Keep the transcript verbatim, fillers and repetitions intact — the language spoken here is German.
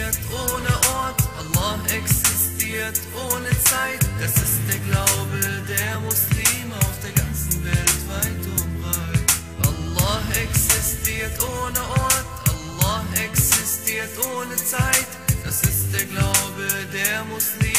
existiert ohne Ort, Allah existiert ohne Zeit. Das ist der Glaube der Muslime auf der ganzen Welt weit und breit. Allah existiert ohne Ort, Allah existiert ohne Zeit. Das ist der Glaube der Muslime